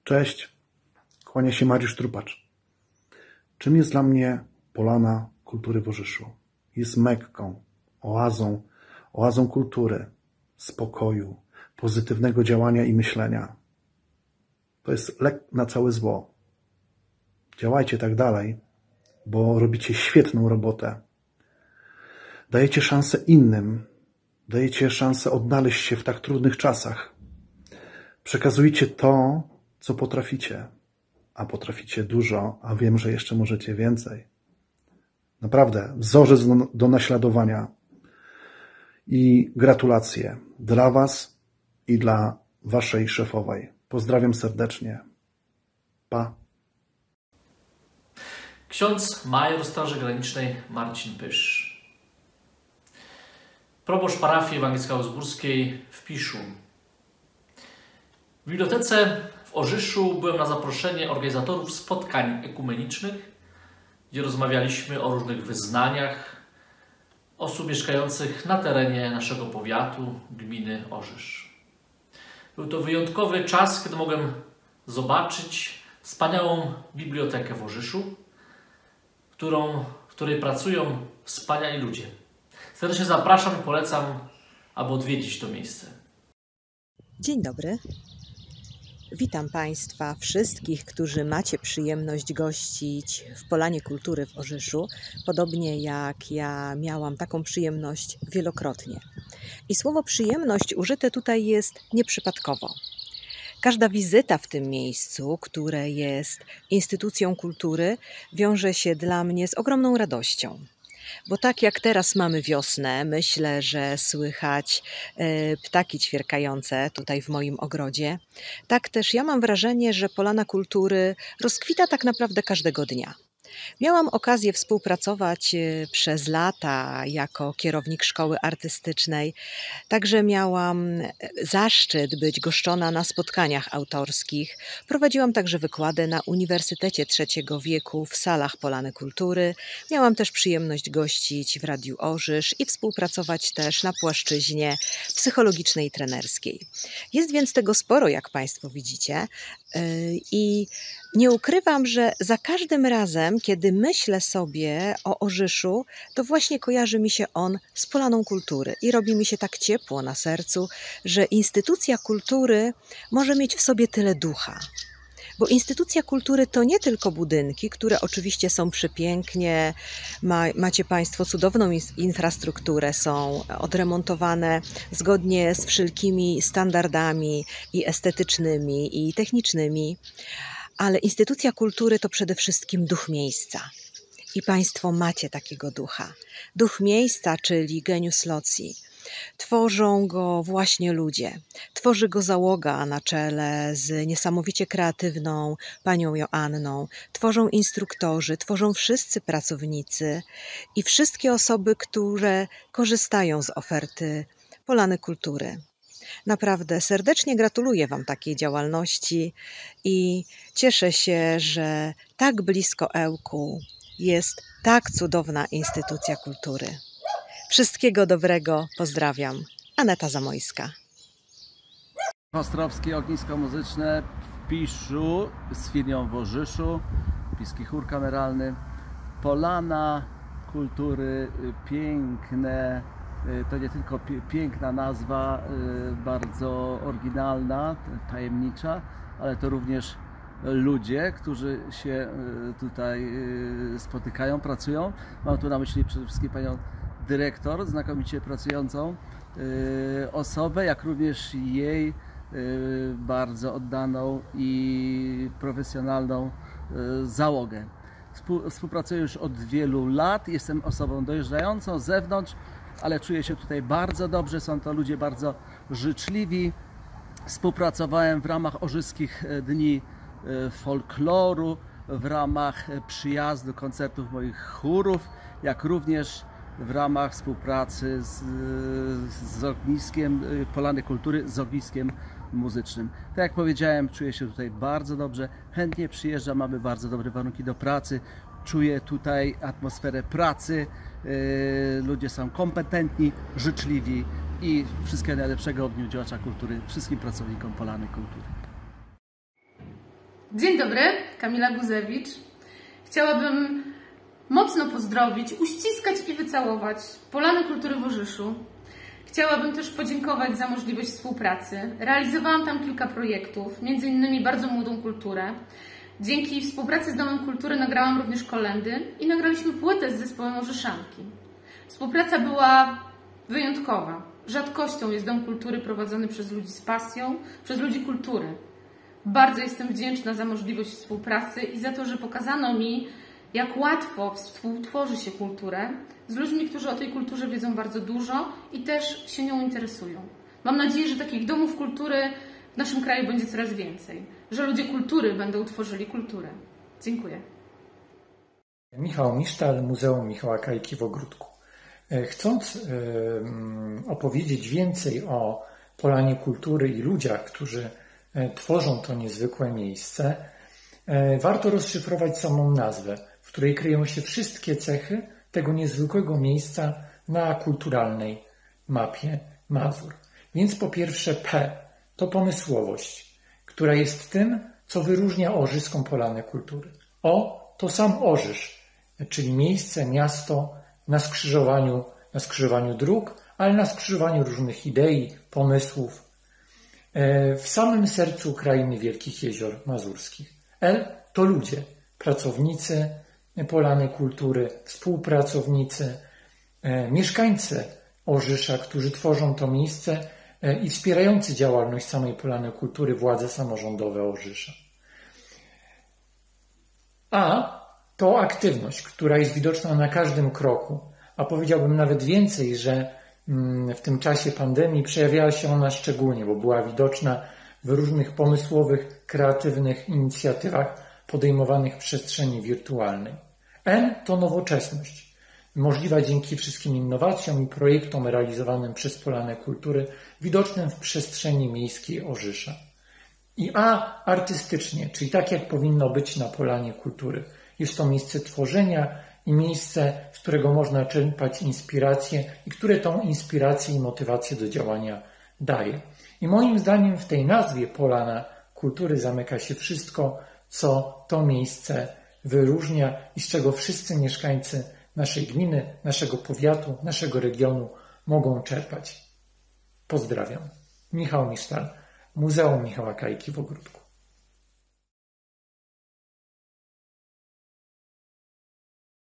Cześć, kłania się Mariusz Trupacz. Czym jest dla mnie Polana Kultury w Orzyszu? Jest Mekką, oazą kultury, spokoju, pozytywnego działania i myślenia. To jest lek na całe zło. Działajcie tak dalej, bo robicie świetną robotę. Dajecie szansę innym, dajecie szansę odnaleźć się w tak trudnych czasach. Przekazujcie to, co potraficie, a potraficie dużo, a wiem, że jeszcze możecie więcej. Naprawdę, wzorzec do naśladowania i gratulacje dla Was i dla Waszej szefowej. Pozdrawiam serdecznie. Pa. Ksiądz major Straży Granicznej Marcin Pysz. Proboszcz parafii ewangelicko-augsburskiej w Piszu. W bibliotece w Orzyszu byłem na zaproszenie organizatorów spotkań ekumenicznych, gdzie rozmawialiśmy o różnych wyznaniach osób mieszkających na terenie naszego powiatu, gminy Orzysz. Był to wyjątkowy czas, kiedy mogłem zobaczyć wspaniałą bibliotekę w Orzyszu, w której pracują wspaniali ludzie. Serdecznie zapraszam i polecam, aby odwiedzić to miejsce. Dzień dobry. Witam Państwa wszystkich, którzy macie przyjemność gościć w Polanie Kultury w Orzyszu, podobnie jak ja miałam taką przyjemność wielokrotnie. I słowo przyjemność użyte tutaj jest nieprzypadkowo. Każda wizyta w tym miejscu, które jest instytucją kultury, wiąże się dla mnie z ogromną radością. Bo tak jak teraz mamy wiosnę, myślę, że słychać ptaki ćwierkające tutaj w moim ogrodzie, tak też ja mam wrażenie, że Polana Kultury rozkwita tak naprawdę każdego dnia. Miałam okazję współpracować przez lata jako kierownik szkoły artystycznej, także miałam zaszczyt być goszczona na spotkaniach autorskich. Prowadziłam także wykłady na Uniwersytecie Trzeciego Wieku w salach Polany Kultury. Miałam też przyjemność gościć w Radiu Orzysz i współpracować też na płaszczyźnie psychologicznej i trenerskiej. Jest więc tego sporo, jak Państwo widzicie, i nie ukrywam, że za każdym razem, kiedy myślę sobie o Orzyszu, to właśnie kojarzy mi się on z Polaną Kultury i robi mi się tak ciepło na sercu, że instytucja kultury może mieć w sobie tyle ducha. Bo instytucja kultury to nie tylko budynki, które oczywiście są przepięknie, macie Państwo cudowną infrastrukturę, są odremontowane zgodnie z wszelkimi standardami i estetycznymi, i technicznymi, ale instytucja kultury to przede wszystkim duch miejsca. I Państwo macie takiego ducha. Duch miejsca, czyli genius loci. Tworzą go właśnie ludzie. Tworzy go załoga na czele z niesamowicie kreatywną panią Joanną. Tworzą instruktorzy, tworzą wszyscy pracownicy i wszystkie osoby, które korzystają z oferty Polany Kultury. Naprawdę serdecznie gratuluję Wam takiej działalności i cieszę się, że tak blisko Ełku jest tak cudowna instytucja kultury. Wszystkiego dobrego, pozdrawiam. Aneta Zamojska. Ostrowskie ognisko muzyczne w Piszu z filią w Orzyszu, Piski Chór Kameralny. Polana Kultury, piękne, to nie tylko piękna nazwa, bardzo oryginalna, tajemnicza, ale to również ludzie, którzy się tutaj spotykają, pracują. Mam tu na myśli przede wszystkim panią dyrektor, znakomicie pracującą osobę, jak również jej bardzo oddaną i profesjonalną załogę. Współpracuję już od wielu lat, jestem osobą dojeżdżającą z zewnątrz, ale czuję się tutaj bardzo dobrze, są to ludzie bardzo życzliwi. Współpracowałem w ramach Orzyskich Dni Folkloru, w ramach przyjazdu koncertów moich chórów, jak również w ramach współpracy z ogniskiem Polany Kultury, z ogniskiem muzycznym. Tak jak powiedziałem, czuję się tutaj bardzo dobrze, chętnie przyjeżdżam, mamy bardzo dobre warunki do pracy, czuję tutaj atmosferę pracy, ludzie są kompetentni, życzliwi i wszystkiego najlepszego w Dniu Działacza Kultury wszystkim pracownikom Polany Kultury. Dzień dobry, Kamila Guzewicz. Chciałabym mocno pozdrowić, uściskać i wycałować Polanę Kultury w Orzyszu. Chciałabym też podziękować za możliwość współpracy. Realizowałam tam kilka projektów, m.in. Bardzo Młodą Kulturę. Dzięki współpracy z Domem Kultury nagrałam również kolędy i nagraliśmy płytę z zespołem Orzyszanki. Współpraca była wyjątkowa. Rzadkością jest Dom Kultury prowadzony przez ludzi z pasją, przez ludzi kultury. Bardzo jestem wdzięczna za możliwość współpracy i za to, że pokazano mi, jak łatwo współtworzy się kulturę z ludźmi, którzy o tej kulturze wiedzą bardzo dużo i też się nią interesują. Mam nadzieję, że takich domów kultury w naszym kraju będzie coraz więcej, że ludzie kultury będą tworzyli kulturę. Dziękuję. Michał Misztal, Muzeum Michała Kajki w Ogródku. Chcąc opowiedzieć więcej o Polanie Kultury i ludziach, którzy tworzą to niezwykłe miejsce, warto rozszyfrować samą nazwę, w której kryją się wszystkie cechy tego niezwykłego miejsca na kulturalnej mapie Mazur. Więc po pierwsze P to pomysłowość, która jest tym, co wyróżnia Orzyską Polanę Kultury. O to sam Orzysz, czyli miejsce, miasto na skrzyżowaniu dróg, ale na skrzyżowaniu różnych idei, pomysłów, w samym sercu krainy Wielkich Jezior Mazurskich. L to ludzie, pracownicy Polany Kultury, współpracownicy, mieszkańcy Orzysza, którzy tworzą to miejsce i wspierający działalność samej Polany Kultury władze samorządowe Orzysza. A to aktywność, która jest widoczna na każdym kroku, a powiedziałbym nawet więcej, że w tym czasie pandemii przejawiała się ona szczególnie, bo była widoczna w różnych pomysłowych, kreatywnych inicjatywach podejmowanych w przestrzeni wirtualnej. N to nowoczesność, możliwa dzięki wszystkim innowacjom i projektom realizowanym przez Polanę Kultury, widocznym w przestrzeni miejskiej Orzysza. I A artystycznie, czyli tak jak powinno być na Polanie Kultury. Jest to miejsce tworzenia i miejsce, z którego można czerpać inspirację i które tą inspirację i motywację do działania daje. I moim zdaniem w tej nazwie Polana Kultury zamyka się wszystko, co to miejsce wyróżnia i z czego wszyscy mieszkańcy naszej gminy, naszego powiatu, naszego regionu mogą czerpać. Pozdrawiam. Michał Misztal, Muzeum Michała Kajki w Ogródku.